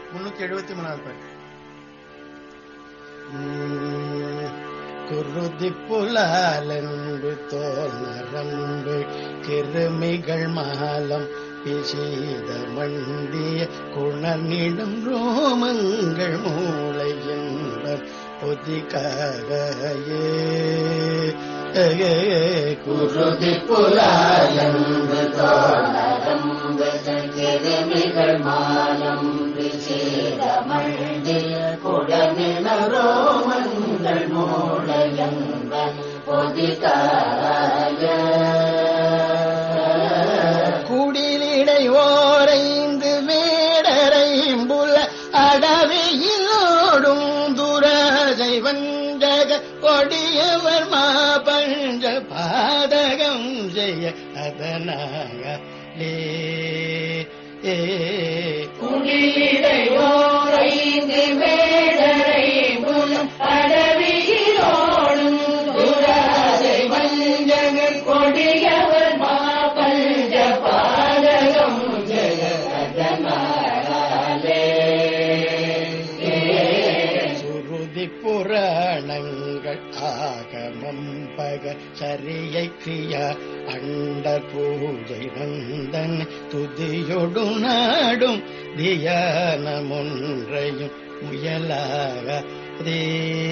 373வது பாட்டு. குருதி புலாலென்று தோல் நரம்பு கிருமிகள் மாலம் பிசீத மண்டிய குணர்நிடும் ரோமங்கள் மூளை என்பர் பொதிகாயே. குருதி புலாலென்று தோல் நரம்பு கிருமிகள் மாலம் பிசீத மண்டிய குணர்நிடும் ரோமங்கள் மூளை என்பர் பொதிகாயே. குடிலிடை ஓரைந்து வேடரைம்புல அடவியிலோடும் துரதை வஞ்சக கொடியவர் மாபஞ்ச பாதகம் செய்ய அதனாலே. குடிலிடை ஓரைந்து வேடரைம்புல அடவியிலோடும் துரதை வஞ்சக கொடியவர் மாபஞ்ச பாதகம் ஜெய அதனாலே. சுருதி புராணங்கள் ஆகமம் பக சரியை கிரியா அண்ட பூஜை வந்தன் துதியொடு நாடும் தியானமொன்றையும் முயலாகதே.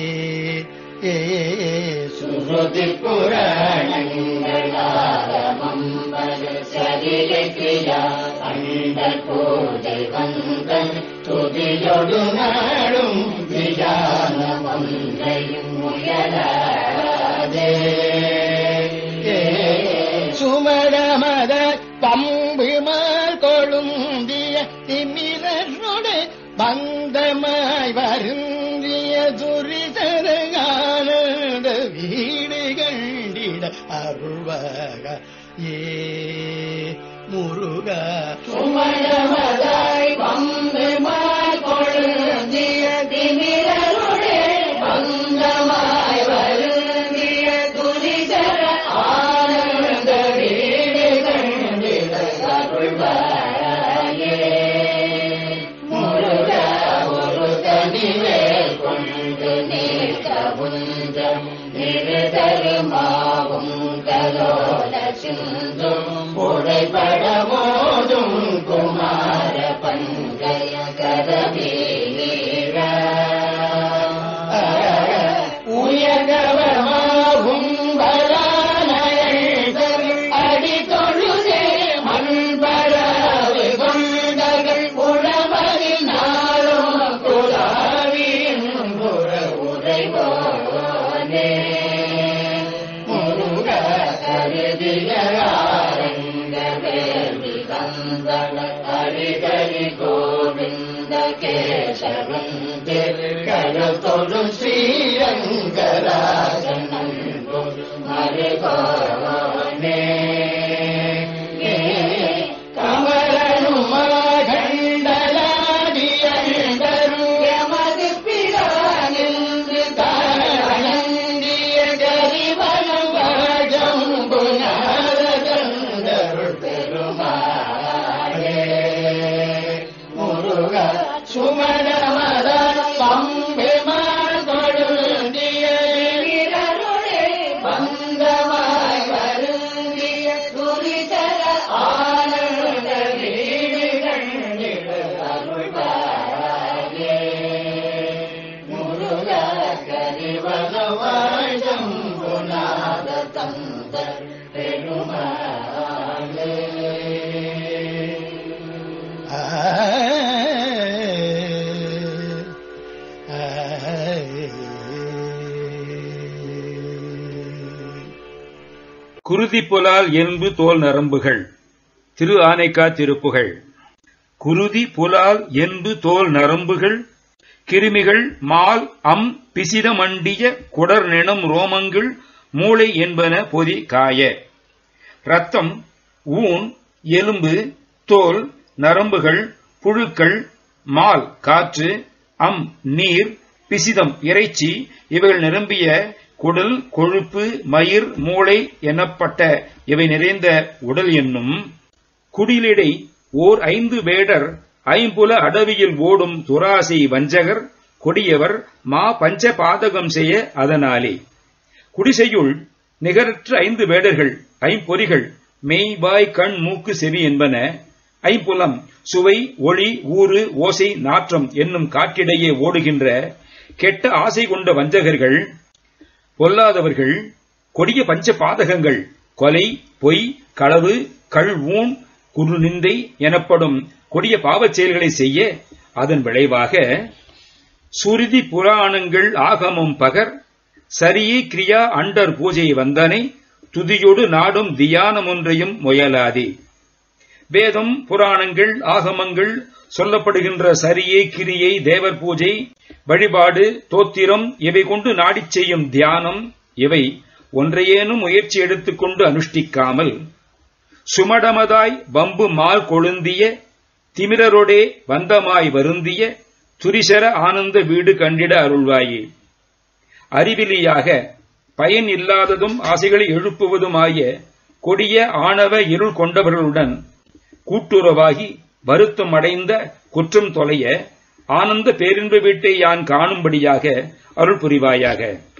சுருதி புராணங்கள் ஆகமம் பக சரியை கிரியா அண்ட பூஜை வந்தன் துதியொடு நாடும் தியானமொன்றையும் முயலாகதே. சுமரமத பம்புமால் கொழுந்திய திமிரனோடு பந்தமாய் வருந்திய துரிதரகானந்த வீடு கண்டிட அருள்வாக ஏ முருகா. சுமரமதாய் பம்புமால் கொழுந்திய திமிரனோடு பந்தமாய் வருந்திய துரிதர ஆனந்த வீடு கண்டிட அருள்வாயே முருகா. ஒரு தனிவேல் கொண்டு நீக்க புஞ்சம் இருதருமாவும் கலோல சிந்தும் உடைபட மோதும் குமார பங்கய கரவீர உயர்கவமாகும் பலானயழ்தல் அடி தொழுதே மண்பராவு கொண்டகள் உளமதில் நாளும் குலாவின் புற உரைவோனே முருகா. கருதியாரங்க வேள்வி கந்தள ஹரிகரி கோவிந்த கேசவன் திருக்கழுத்தொடு ஸ்ரீரங்கராஜன் மருகோனே. கமலனுமாகண்டலாதியந்தரு எமது பிரானின்று தானந்திய கரிவனம் வாஜம் புனாரதந்தருள் பெருமாளே முருகா. சுமணமத பம்பெமால் கொழுந்திய வீரருளே பந்தமாய் வருந்திய துரிதர ஆனந்த வீடு கண்டிட அருள்வாயே முருகா. கரிவனவாய் சம்புநாத தந்த பெருமாளே. குருதி புலால் எறும்பு தோல் நரம்புகள். திரு ஆனைக்கா திருப்புகழ். குருதி புலால் எறும்பு தோல் நரம்புகள் கிருமிகள் மால் அம் பிசித மண்டிய குடர் நினம் ரோமங்கள் மூளை என்பன பொதி காய. இரத்தம் ஊன் எலும்பு தோல் நரம்புகள் புழுக்கள் மால் காற்று அம் நீர் பிசிதம் இறைச்சி இவைகள் நிரம்பிய குடல் கொழுப்பு மயிர் மூளை எனப்பட்ட இவை நிறைந்த உடல் என்னும் குடிலிடை ஓர் 5 வேடர் ஐம்புல அடவியில் ஓடும் துராசி வஞ்சகர் கொடியவர் மா பஞ்ச பாதகம் செய்ய அதனாலே. குடிசையுள் நிகரற்ற 5 வேடர்கள், 5 பொறிகள், மெய் வாய் கண் மூக்கு செவி என்பன, 5 புலம் சுவை ஒளி ஊறு ஓசை நாற்றம் என்னும் காற்றிடையே ஓடுகின்ற கெட்ட ஆசை கொண்ட வஞ்சகர்கள், பொல்லாதவர்கள், கொடிய பஞ்ச பாதகங்கள், கொலை, பொய், களவு, கள் ஊன், குறுநிந்தை எனப்படும் கொடிய பாவச் செயல்களை செய்ய அதன் விளைவாக சுருதி புராணங்கள் ஆகமம் பகர் சரியே கிரியா அண்டர் பூஜை வந்தனை துதியோடு நாடும் தியானம் ஒன்றையும் முயலாதே. வேதம், புராணங்கள், ஆகமங்கள் சொல்லப்படுகின்ற சரியை, கிரியை, தேவர் பூஜை, வழிபாடு, தோத்திரம் இவை கொண்டு நாடிச் செய்யும் தியானம் இவை ஒன்றையேனும் முயற்சி எடுத்துக்கொண்டு அனுஷ்டிக்காமல் சுமடமதாய் வம்பு மால் கொழுந்திய திமிரரோடே வந்தமாய் வருந்திய துரிசர ஆனந்த வீடு கண்டிட அருள்வாயே. அறிவிலியாக பயன் இல்லாததும் ஆசைகளை எழுப்புவதுமாய கொடிய ஆணவ இருள் கொண்டவர்களுடன் கூட்டுறவாகி வருத்தம் அடைந்த குற்றம் தொலைய ஆனந்த பேரின்ப வீட்டை யான் காணும்படியாக அருள் புரிவாயாக.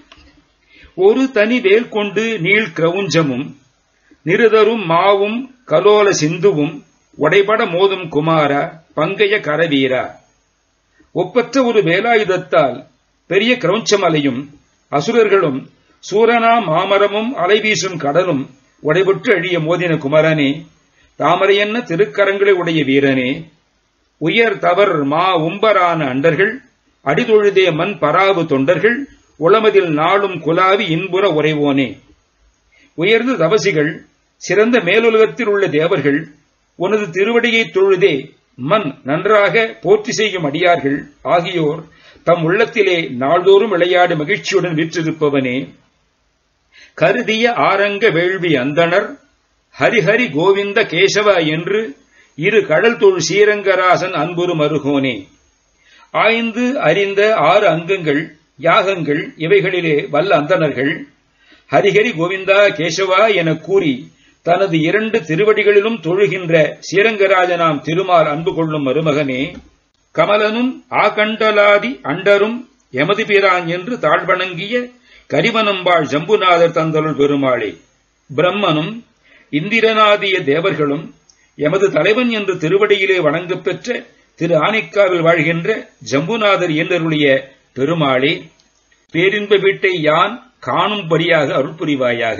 ஒரு தனி வேல் கொண்டு நீள் கிரவுஞ்சமும் நிருதரும் மாவும் கலோல சிந்துவும் உடைபட மோதும் குமாரா பங்கைய கரவீரா. ஒப்பற்ற ஒரு வேலாயுதத்தால் பெரிய கிரௌஞ்சமலையும் அசுரர்களும் சூரனா மாமரமும் அலைவீசும் கடலும் உடைபட்டு அழிய மோதின குமரனே, தாமரையன்ன திருக்கரங்களை உடைய வீரனே, உயர் தவர் மா உம்பரான அண்டர்கள் அடிதொழுதே மண் பராவு தொண்டர்கள் உளமதில் நாளும் குலாவி இன்புற உறைவோனே. உயர்ந்த தவசிகள், சிறந்த மேலுலகத்தில் உள்ள தேவர்கள் உனது திருவடியை தொழுதே மண் நன்றாக போற்றி செய்யும் அடியார்கள் ஆகியோர் தம் உள்ளத்திலே நாள்தோறும் விளையாடு மகிழ்ச்சியுடன் வீற்றிருப்பவனே, கருதிய ஆரங்க வேள்வி அந்தணர் ஹரிஹரி கோவிந்த கேசவ என்று இரு கடல் தொழு ஸ்ரீரங்கராசன் அன்புறு மருகோனே. ஆய்ந்து அறிந்த 6 அங்கங்கள் யாகங்கள் இவைகளிலே வல்ல அந்தணர்கள் ஹரிஹரி கோவிந்தா கேசவா என கூறி தனது 2 திருவடிகளிலும் தொழுகின்ற ஸ்ரீரங்கராஜனாம் திருமால் அன்பு கொள்ளும் மருமகனே, கமலனும் ஆகண்டலாதி அண்டரும் எமது பிரான் என்று தாழ்வணங்கிய கரிவனம்பாள் ஜம்புநாதர் தந்தருள் பெருமாளே. பிரம்மனும் இந்திரநாதிய தேவர்களும் எமது தலைவன் என்று திருவடியிலே வணங்கப் பெற்ற திரு ஆனைக்காவில் வாழ்கின்ற ஜம்புநாதர் என்றருடைய பெருமாளே, பேரின்ப வீட்டை யான் காணும்படியாக அருள் புரிவாயாக.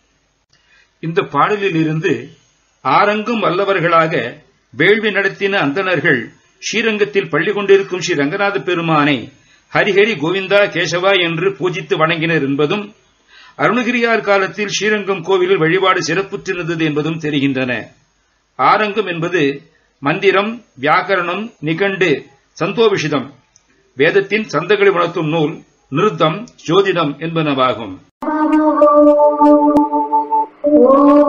இந்த பாடலில் இருந்து ஆரங்கும் வல்லவர்களாக வேள்வி நடத்தின அந்தணர்கள் ஸ்ரீரங்கத்தில் பள்ளி கொண்டிருக்கும் ஸ்ரீ ரங்கநாத பெருமானை ஹரிஹரி கோவிந்தா கேசவா என்று பூஜித்து வணங்கினர் என்பதும், அருணகிரியார் காலத்தில் ஸ்ரீரங்கம் கோவிலில் வழிபாடு சிறப்புற்றிருந்தது என்பதும் தெரிகின்றன. ஆரங்கம் என்பது மந்திரம், வியாக்கரணம், நிகண்டு, சந்தோபிஷிதம், வேதத்தின் சந்தங்களை உணர்த்தும் நூல், நிருத்தம், ஜோதிடம் என்பனவாகும். ஓம்